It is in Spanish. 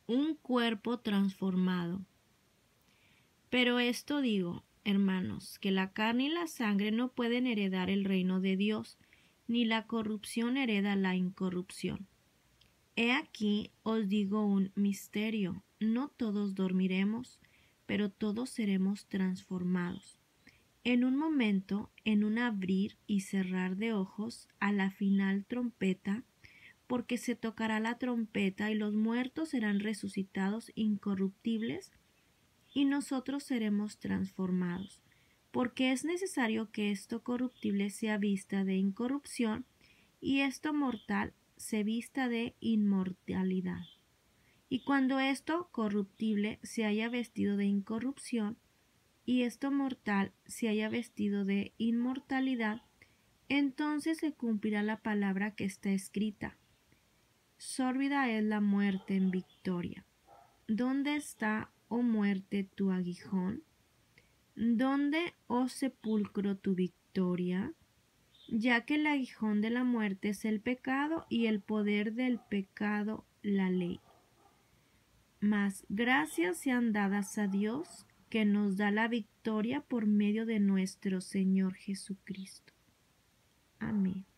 un cuerpo transformado. Pero esto digo, hermanos, que la carne y la sangre no pueden heredar el reino de Dios, ni la corrupción hereda la incorrupción. He aquí os digo un misterio, no todos dormiremos, pero todos seremos transformados. En un momento, en un abrir y cerrar de ojos, a la final trompeta, porque se tocará la trompeta y los muertos serán resucitados incorruptibles, y nosotros seremos transformados, porque es necesario que esto corruptible sea vista de incorrupción, y esto mortal se vista de inmortalidad. Y cuando esto corruptible se haya vestido de incorrupción, y esto mortal se haya vestido de inmortalidad, entonces se cumplirá la palabra que está escrita: sórbida es la muerte en victoria. ¿Dónde está, oh muerte, tu aguijón? ¿Dónde, oh sepulcro, tu victoria? Ya que el aguijón de la muerte es el pecado, y el poder del pecado la ley. Mas gracias sean dadas a Dios, que nos da la victoria por medio de nuestro Señor Jesucristo. Amén.